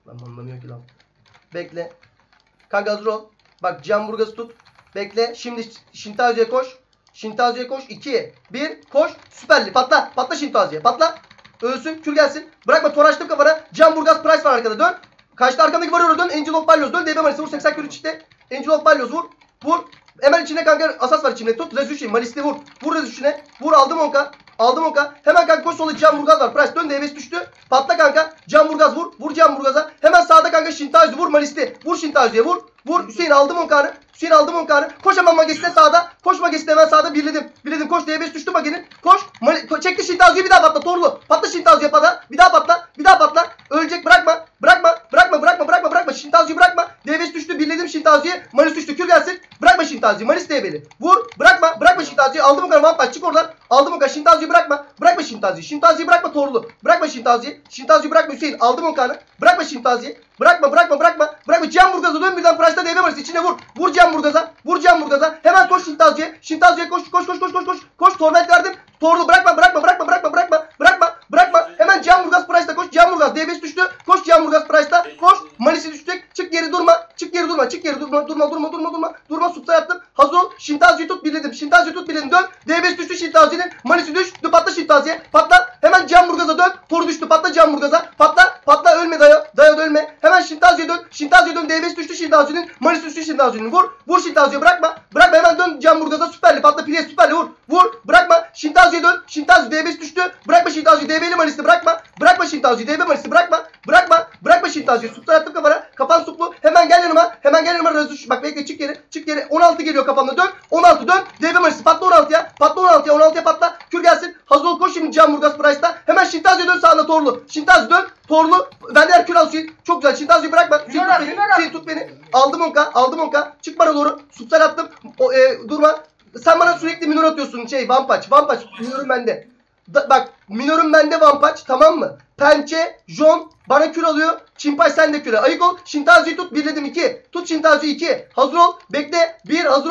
Lan anlamıyor ki lan. Bekle. Kanka hazır ol. Bak Camburgaz'ı tut. Bekle. Şimdi Şintazi'ye koş. Şintazi'ye koş. 2, 1, koş. Süperli. Patla. Patla Şintazi'ye. Patla. Ölsün. Kür gelsin. Bırakma. Tor açtım kafana. Camburgaz Price var arkada. Dön. Kaçta arkamdaki varıyor. Dön. Angel of Balyoz. Dön. DB Maris'e vur. 80 kürü çıktı. Angel of Balyoz vur. Vur. Hemen içine kanka asas var içinde. Tut Rezuş'u. Malis'te vur. Vur Rezuş'une. Vur aldım onka. Aldım onka. Hemen kanka koş sola Camburgaz var. Price dön. DB'si düştü. Patla kanka. Camburgaz vur. Vur Camburgaz'a. Hemen sağda kanka Şintazi vur Malis'te. Vur Şintazi'ye vur. Vur Hüseyin aldım onkanı. Hüseyin aldım onkanı. Koş hemen Mages'te sağda. Koş Mages'te hemen sağda birledim. Birledim. Koş DB'si düştü Mage'nin. Koş. Çekti Şintazi'yi bir daha patla. Torlu. Patla Şintazi'ye patla. Bir daha patla. Bir daha patla. Ölecek. Bırakma. Bırakma. Bırakma. Bırakma. Bırakma. Bırakma. Şintazi'yi bırakma. DB'si düştü. Birledim Şintazi'ye. Malis düştü. Kür gelsin. Bırakma Şintazi'yi. Malis DB'li. Vur. Bırakma. Bırakma Şintazi'yi. Aldım onkanı. Vampaj çık oradan. Aldım onkanı. Şintazi'yi bırakma. Bırakma Şintazi'yi. Şintazi'yi bırakma Torlu. Bırakma Şintazi'yi. Şintazi'yi bırakma Hüseyin. Aldım onkanı. Bırakma Şintazi'yi. Bırakma. Bırakma. Camburgaz'a dön birden Price'da DB Malis. İçine vur. Vur Camburgaz'a. Vur Camburgaz'a. Hemen koş Şintazi'ye. Şintazi'ye koş. Koş. Torment verdim. Torlu bırakma. Hemen Camburgaz Price'da koş. Camburgaz DB'si düştü. Koş Camburgaz Price'da. Koş. Malis'i düşecek. Çık geri durma. Durma. Supsa yaptım. Hazır ol. Şintazi'yi tut birledim. Dön. DB'si düştü Şintazi'nin. Malis'i düştü. Patla Şintazi'ye. Patla. Hemen Camburgaz'a dön. Toru düştü. Patla Camburgaz'a. Patla. Ölme Dayo. Dayo ölme. Hemen Şintazi'ye dön. DB'si düştü Şintazi'nin. Malis'i düştü Şintazi'nin. Vur Şintazi'ye bırakma. Hemen dön Camburgaz'a süperli. Patla Pires süperli vur. Bırakma. Şintazi'ye dön. Şintazi DB'si düştü. Bırakma Şintazi'yi. DB'li Malis'i bırakma. Bırakma Şintazi'yi. DB Malis'i bırakma Şintazi'yi. Supsa attım kafana. Kafan suplu. Hemen gel yanıma. Rezuş. Bak bekle çık geri. 16 geliyor kafamda. Dön. 16 dön. DB Malis'i patla 16'ya. 16'ya patla. Kür gelsin. Hazır ol koş şimdi Camburgaz Price'da. Hemen Şintazi'ye dön sağına Torlu. Şintazi dön. Torlu. Ben de Erkül al Hüseyin. Çok güzel. Şintazi'yi bırakma. Hüseyin tut beni. Aldım onka. Çık bana doğru. Supsa attım. Durma. Sen bana sürekli minör atıyorsun Vampaç. Minörüm bende. Bak minörüm bende Vampaç, tamam mı? Pençe, Jon bana kür alıyor. Çimpay sen de küre. Ayık ol. Şintazi'yi tut. Birledim 2. Tut Şintazi'yi 2. Hazır ol. Bekle. 1. Hazır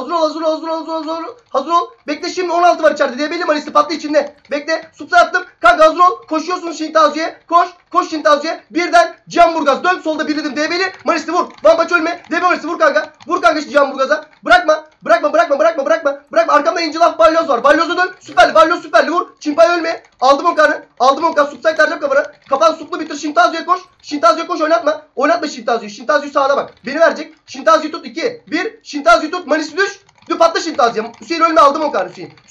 ol. Bekle şimdi 16 var içeride. DB'li Malis'i patla içinde. Bekle. Supsa attım. Kanka hazır ol. Koşuyorsun Şintazi'ye. Koş Şintazi'ye. Birden Camburgaz. Dön solda birledim. DB'li Malis'i vur. Vampaç ölme. DB Malis'i vur kanka. Vur kanka Camburgaz'a. Bırakma. Arkamda Angel of Balyoz var. Balyoz'a dön. Süperli vur. Çimpay ölme. Aldım onka. Supsa'yı tercep kafana. Kafan suplu bitir. Şintazi'ye koş. Oynatma Şintazi'yi. Şintazi'yi sağına bak. Beni verecek. Şintazi'yi tut. 2, 1. Şintazi'yi tut. Malis'i düş. Patla Şintazi'ye. Hüseyin ölme. Aldım onkanı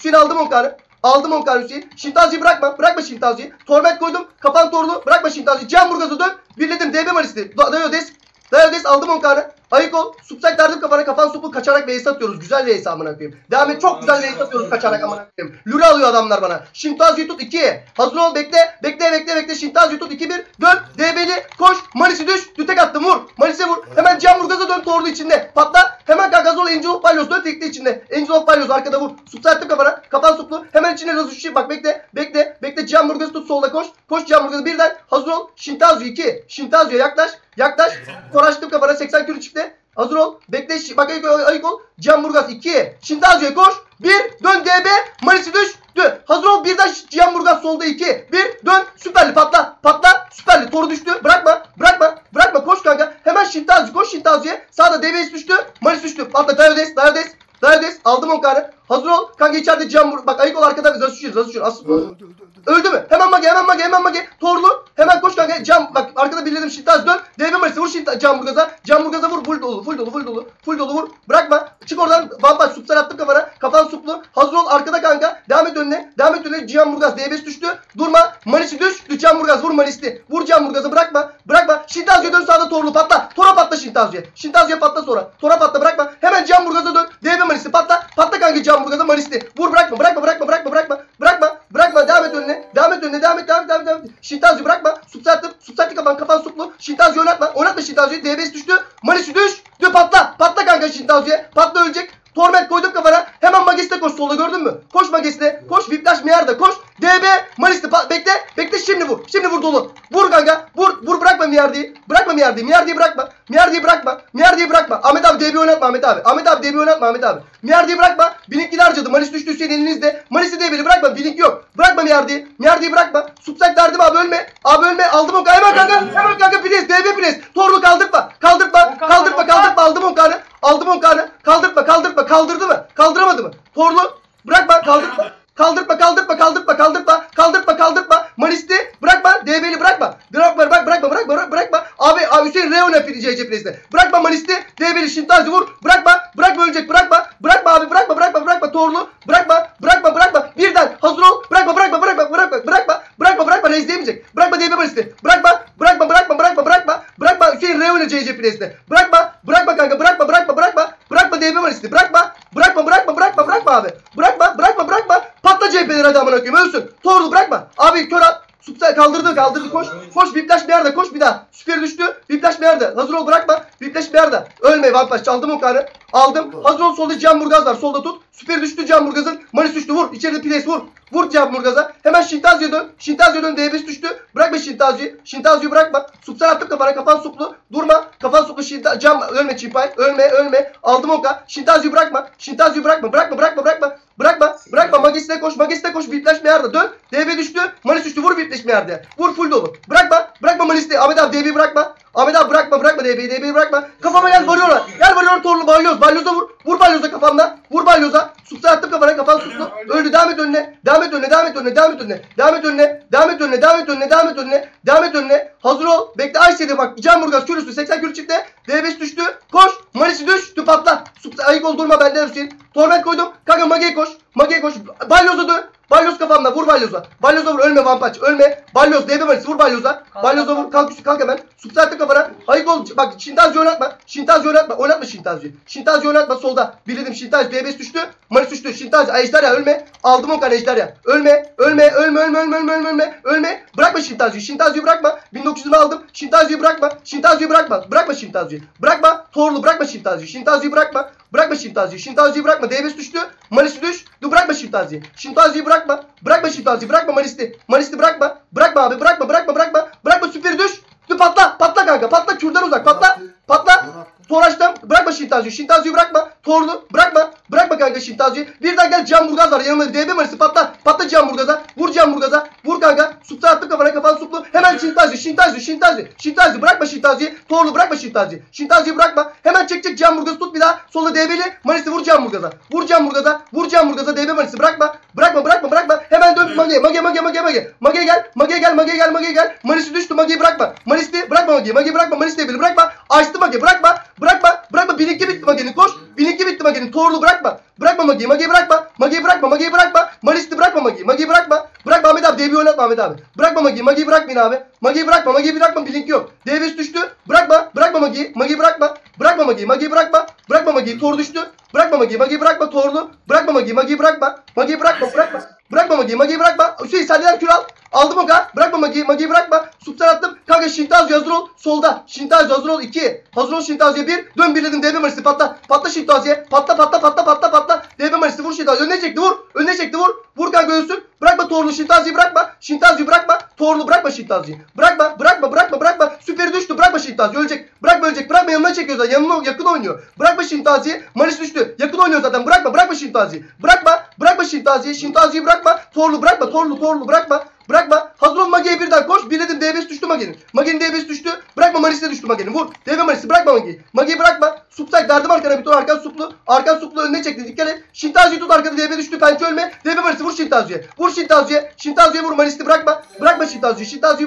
Hüseyin. Şintazi'yi bırakma Şintazi'yi. Torment koydum. Kafan torlu. Bırakma Şintazi'yi. Camburgaz'a dön. Birledim. DB Malis'i. Dayo des aldım onkanı. Ayık ol. Supsak derdim kafana. Kafan suplu kaçarak vs atıyoruz. Güzel vs amına koyayım. Devam et. Çok güzel vs atıyoruz kaçarak amına koyayım. Lüre alıyor adamlar bana. Şintazi'yi tut 2. Hazır ol. Bekle. Şintazi'yi tut 2, 1. Dön. DB'li koş. Malis'i düş. Dütek attım. Vur. Malis'e vur. Hemen Camburgaz'a dön. Torlu içinde. Patla. Hemen Gagazol Angel of Balyoz. Dön tekli içinde. Angel of Balyoz arkada vur. Supsak attım kafana. Kafan suplu. Hemen içine Razuşi. Bak bekle. Camburgaz'ı tut solda koş. Koş Camburgaz'ı birden. Hazır ol. Şintazi 2. Şintazi'ye yaklaş. Tor açtım kafana. 80 kürü çıktı. Hazır ol. Bekle. Bak ayık ol. Camburgaz 2. Şintazi'ye koş. 1. Dön DB. Malis'i düş. Hazır ol. Birden Camburgaz solda 2. 1. Dön. Süperli patla. Süperli. Toru düştü. Bırakma. Koş kanka. Hemen Şintazi. Koş Şintazi'ye. Sağda DB'si düştü. Malis düştü. Patla. Dayo des. Aldım onkanı. Hazır ol. Kanka içeride Camburgaz. Bak ayık ol arkada. Razuşur. Asıl. Öldü mü? Hemen mage. Torlu. Hemen koş kanka. Bak arkada birledim Şintazi dön. DB Malis'i vur Camburgaz'a. Camburgaz'a vur. Full dolu vur. Bırakma. Çık oradan. Vampaç supsar attım kafana. Kafan suplu. Hazır ol arkada kanka. Devam et önüne. Camburgaz DB'si düştü. Durma. Malis'i düş. Camburgaz vur Malis'i. Vur Camburgaz'ı bırakma. Şintazi'ye dön sağda Torlu patla. Tora patla Şintazi'ye. Şintazi'ye patla sonra. Tora patla bırakma. Hemen Camburgaz'a dön. DB Malis'i patla. Patla kanka Camburgaz'a Malis'i. Vur bırakma. Devam et önüne. Devam et. Şintazi bırakma. Supsatlı kafan suplu. Şintazi oynatma Şintazi'yi. DB'si düştü. Malis'i düş. Patla kanka Şintazi'ye. Patla ölecek. Torment koydum kafana. Hemen Mages'te koş solda gördün mü? Koş Mages'te. Koş Whiplash Meyar'da koş. DB Malisti bekle. Bekle şimdi vur. Şimdi vur dolu. Vur kanka. Vur bırakma Miyardi'yi. Bırakma Miyardi'yi. Miyardi'yi bırakma. Miyardi'yi bırakma. Miyardi'yi bırakma. Ahmet abi DB oynatma Ahmet abi. Ahmet abi DB oynatma Ahmet abi. Miyardi'yi bırakma. Blink'ini harcadı. Malis düştü Hüseyin elinizde. Malis'i DB'li bırakma. Blink yok. Bırakma Miyardi'yi. Miyardi'yi bırakma. Subsak derdim abi ölme. Abi ölme. Aldım o hemen kanka. Hemen kanka pres. DB pres. Torlu kaldırma. Kaldırma. Aldım o kanı. Aldım o kanı. Kaldırma. Kaldırdı mı? Kaldıramadı mı? Torlu. Bırakma. Kaldırma. Malisti bırakma. DB'li bırakma. Bırakma. Abi Hüseyin Reona CC presine. Bırakma Malisti. DB'li Şintazi vur. Bırakma ölecek. Bırakma abi. Bırakma. Torlu. Bırakma. Birden hazır ol. Bırakma. Reis demeyecek. Bırakma DB Malisti. Bırakma. Hüseyin Reona CC presine. Bırakma kanka. Bırakma DB Malisti. Bırakma abi. Bırakma. Patla CHP'leri hadi amına koyayım. Ölsün. Torlu bırakma. Abi kör at. Subsa kaldırdı. Koş. Viplaş bir yerde. Koş bir daha. Süper düştü. Viplaş bir yerde. Hazır ol bırakma. Viplaş bir yerde. Ölme Vampaş. Çaldım o kanı. Aldım. Hazır ol solda Can Burgaz var. Solda tut. Süper düştü Can Burgaz'ın. Malis düştü. Vur. İçeride pres vur. Vur Can Burgaz'a. Hemen Şintazi'ye dön. DB'si düştü. Bırakma Şintazi'yi bırakma. Subsan attım kafana. Kafan suplu. Durma. Kafan suplu Can ölme Çimpay. Ölme. Aldım oka. Şintazi'yi bırakma. Bırakma. Magis'e koş. Viplaş bir yerde. Dön. DB düştü. Malis düştü. Vur Viplaş bir yerde. Vur full dolu. Bırakma Malis'i. Ahmet abi DB'yi bırakma. Bırakma DB'yi bırakma. Kafama gel varıyor torlu Balyoz'a vur. Vur Balyoz'a kafamda. Vur Balyoz'a. Subsa attım kafana kafan suplu. Öldü. Devam et önüne. Hazır ol. Bekle Ayşe'de bak. Can Burgaz kürüstü. 80 kürü çıktı. DB'si düştü. Koş. Malis'i düştü patla. Subsa ayık ol durma benden Hüseyin. Torment koydum. Kanka Mage'ye koş. Balyoz'a dön. Balyoz kafamda vur Balyoz'a. Vur ölme Vampaç. Ölme. Balyoz DB Malis vur Balyoz'a. Vur kalk hemen. Subsa attım kafana. Ayık ol. Bak Şintazi'yi oynatma. Oynatma Şintazi'yi oynatma solda. Bildim Şintazi DB'si düştü. Malis düştü. Şintazi Ejderha ölme. Aldım o kanı Ejderha. Ölme. Bırakma Şintazi'yi bırakma. 1920 aldım. Şintazi'yi bırakma. Bırakma Şintazi'yi. Bırakma. Torlu bırakma Şintazi'yi bırakma. Şintazi'yi bırakma. DB'si düştü. Malis düş. Dur bırakma Şintazi'yi bırakma. Bırakma Malis'i bırakma. Bırakma abi. Bırakma süperi düş. Dur patla kanka. Patla kürden uzak. Patla. Toraş'tan bırakma Şintazi'yi bırakma. Torlu bırakma kanka Şintazi'yi. Birden gel Can Burgaz var yanımda. DB Malis'i patla Can Burgaz'a. Vur kanka. Subsa attım kafana kafan suplu. Hemen Şintazi. Bırakma Şintazi'yi. Torlu bırakma Şintazi'yi bırakma. Hemen çek Can Burgaz'ı tut bir daha. Solda DB'li Malis'i vur Can Burgaz'a. DB Malis'i bırakma. Hemen dön Mage. Mage gel. Malis'i düştü Mage'yi bırakma. Malis'i bırakma Malis'i DB'li bırakma. Açtı Mage bırakma. Bilinki bitti Mage'nin koş. Torlu bırakma. Mage'yi bırakma. Malis'i bırakma Mage'yi bırakma. Bırakma Ahmet abi DB'yi oynatma Ahmet abi. Bırakma Mage'yi bırakmayın abi. Mage'yi bırakma bilinki yok. DB'si düştü. Bırakma Mage'yi bırakma. Bırakma Mage'yi Tor düştü. Bırakma Mage'yi bırakma Torlu. Bırakma Mage'yi bırakma. Bırakma Mage'yi bırakma. Hüseyin senden kür al. Aldım o kadar. Bırakma Mage'yi bırakma. Subsan attım. Kanka Şintazi hazır ol. Solda. Şintazi hazır ol 2. Hazır ol Şintazi'ye 1. Dön birledim DB Malis'i patla. Patla Şintazi'ye. Patla. DB Malis'i vur Şintazi. Önüne çekti vur. Vur kanka ölsün. Bırakma Torlu Şintazi'yi bırakma. Torlu bırakma Şintazi'yi. Bırakma. Süperi düştü. Bırakma Şintazi. Ölecek. Bırakma yanına çekiyor zaten. Yakın oynuyor. Bırakma Şintazi'yi. Malis düştü. Yakın oynuyor zaten. Bırakma Şintazi'yi. Bırakma Şintazi'yi bırakma. Torlu bırakma. Hazır ol Mage'ye birden koş. Birledim DB'si düştü Mage'nin DB'si düştü. Bırakma Malis'e düştü Mage'nin. Vur. DB Malis'i bırakma Mage'yi bırakma. Subsay dardım arkana bir tur arkan suplu önüne çekti. Dikkat et. Şintazi'yi tut arkada DB düştü. Pençe ölme. DB Malis'i vur Şintazi'ye vur Malis'i bırakma. Bırakma Şintazi'yi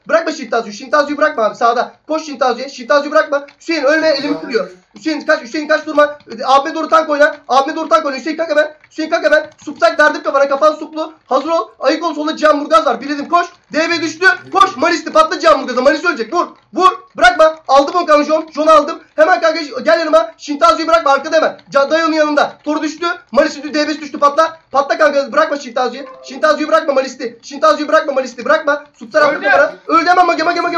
bırakma abi sağda. Koş Şintazi'yi bırakma. Hüseyin ölme elimi kırıyor. Hüseyin kaç durma. Abime doğru tank oyna. Hüseyin kalk hemen. Subsay dardım kafana kafan suplu. Hazır ol. Ayık ol solda Can Burgaz var. Biledim koş. DB düştü. Koş Malis'i patla Can Burgaz'a. Malis ölecek. Vur. Bırakma. Aldım o kanı Jon'u aldım. Hemen kanka gel yanıma. Şintazi'yi bırakma arkada hemen. Dayı'nın yanında. Toru düştü. Malis'i DB'si düştü patla. Patla kanka bırakma Şintazi'yi bırakma Malis'i. Bırakma. Subsay attım kafana. Öldü hemen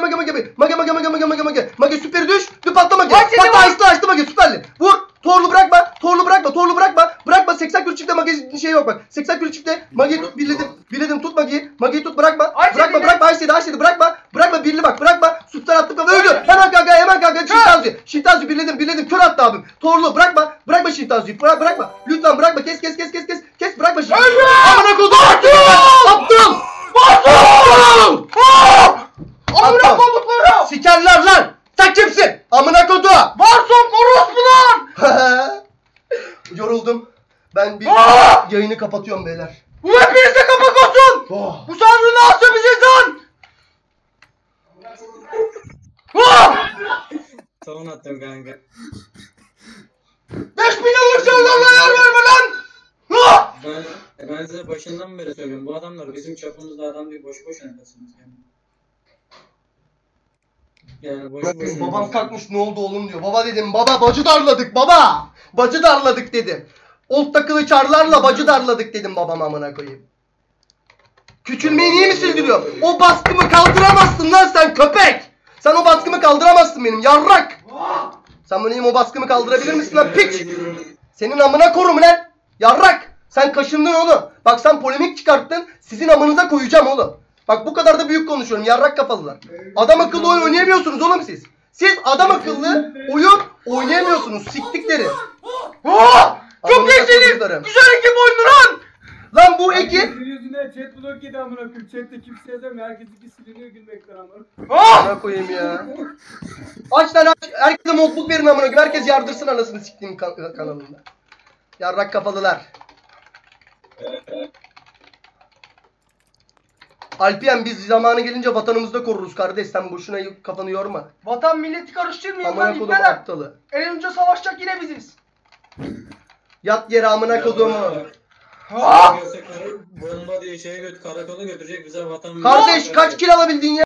Mage süperi düş. Patla Mage. Patla açtı Mage süperli. Vur. Torlu bırakma. Bırakma 80 kürçükte Mage şey yok bak. 80 kürçükte Mage'yi tut birledim tut Şintazi birledim. Kör attı abim. Torlu bırakma. Bırakma Şintazi'yi. Bırakma. Lütfen bırakma. Kes. Kes bırakma Şintazi'yi. Amına kodum. Aptal. Aptal. Amına kodukları. Sikerler lan. Sen kimsin? Amına kodu. Varson orospu lan. Yoruldum. Ben bir yayını kapatıyorum beyler. Bu hepiniz de kapak olsun. Bu sanrı ne yapsa biziz lan. Son attım kanka. 5 milyon ırkçılarla yer verme lan. Ben size başından beri söylüyorum. Bu adamlar bizim çapımızda adam değil. Boşu boşuna kasınız yani. Yani boşu boşuna. Babam kalkmış ne oldu oğlum diyor. Baba dedim baba bacı darladık baba. Bacı darladık dedim. Old takılı çarlarla bacı darladık dedim babam amına koyayım. Küçülmeyi niye mi sildiriyor? O baskımı kaldıramazsın lan sen köpek. Sen o baskımı kaldıramazsın benim yarrak. Sen benim o baskımı kaldırabilir misin lan piç? Senin amına korum lan. Yarrak. Sen kaşındın oğlum. Bak sen polemik çıkarttın. Sizin amınıza koyacağım oğlum. Bak bu kadar da büyük konuşuyorum. Yarrak kafalılar. Adam akıllı oyun oynayamıyorsunuz oğlum siz. Siz adam akıllı oyun oynayamıyorsunuz. Siktikleri. Çok iyisiniz. Güzel ekip oyunu lan. Lan bu ekip. Herkesin yüzünden chat block yedi amına koyayım. Chatte kimse yazamıyor. Herkes iki siliniyor gülmekten amına. Amına koyayım ya. Aç lan aç. Herkese modluk verin amına koyayım. Herkes yardırsın anasını siktiğim kanalında. Yarrak kafalılar. Alpiyen biz zamanı gelince vatanımızda koruruz kardeş. Sen boşuna kafanı yorma. Vatan milleti karıştırmayın lan Amına kodum ipneler. aptalı. En önce savaşacak yine biziz. Yat yere amına kodumu. Bomba diye şeye karakola götürecek bize vatan. Kardeş kaç kil alabildin ya?